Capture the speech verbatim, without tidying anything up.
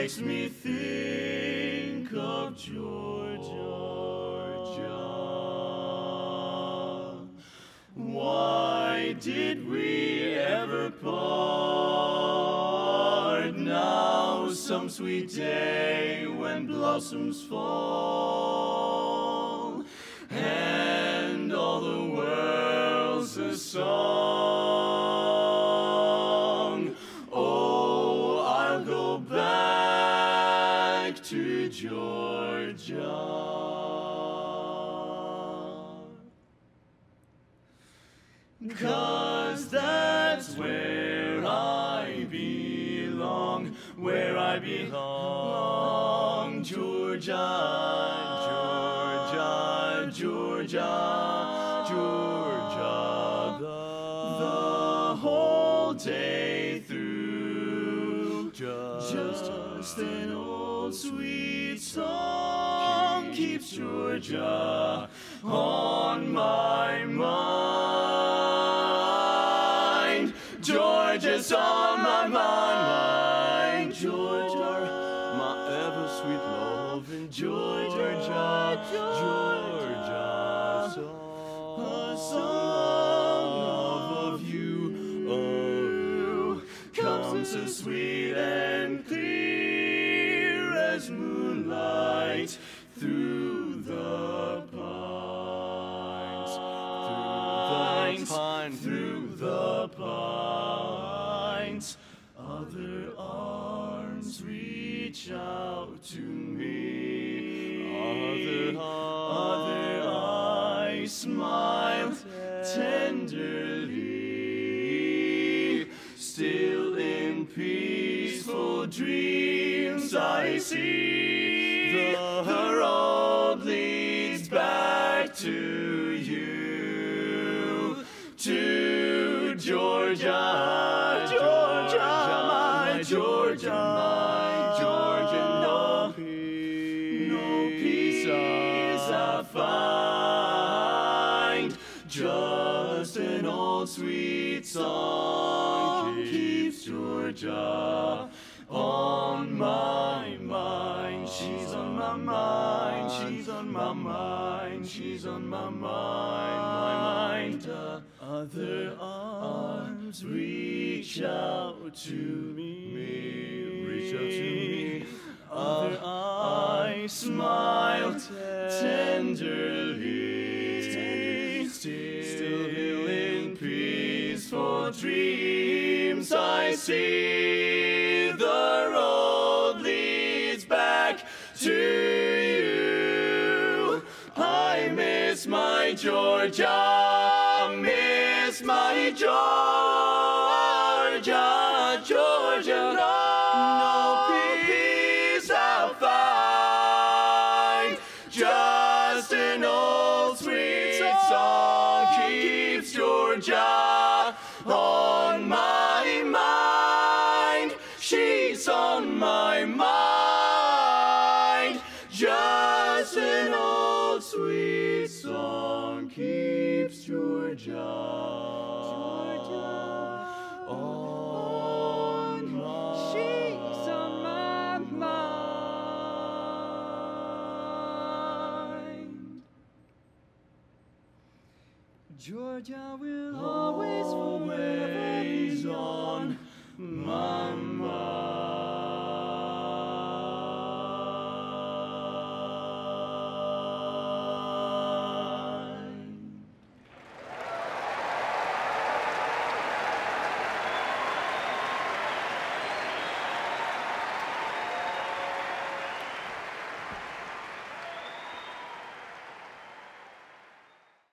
makes me think of Georgia. Why did we ever part? Now some sweet day when blossoms fall and all the world's a song. Oh, I'll go back to Georgia. 'Cause that's where I belong, where I belong. Georgia, Georgia, Georgia, Georgia. The, the whole day through, just, just an old sweet song keeps Georgia on my mind. Georgia's on my mind, Georgia, my ever sweet love in Georgia, Georgia, song, a song of you, of you, comes as sweet and clear as moonlight through the pines, through the pines, through the pines. Other arms reach out to me, other, other eyes smile tenderly. Still in peaceful dreams I see the, the road leads back to you, to Georgia, Georgia, my Georgia, my Georgia. No peace, no peace I find, just an old sweet song keeps Georgia on my mind. She's on my mind, she's on my mind, she's on my mind, my mind. Uh, other arms reach out to me, reach out to me. Other eyes smile tenderly, still in peaceful dreams I see the road leads back to you. I miss my Georgia, miss my Georgia, Georgia. No, no peace I'll find, just an old sweet song keeps Georgia on my mind. She's on my mind, just an old sweet song keeps Georgia, Georgia on my, she's on my mind. Georgia will always, always on my mind.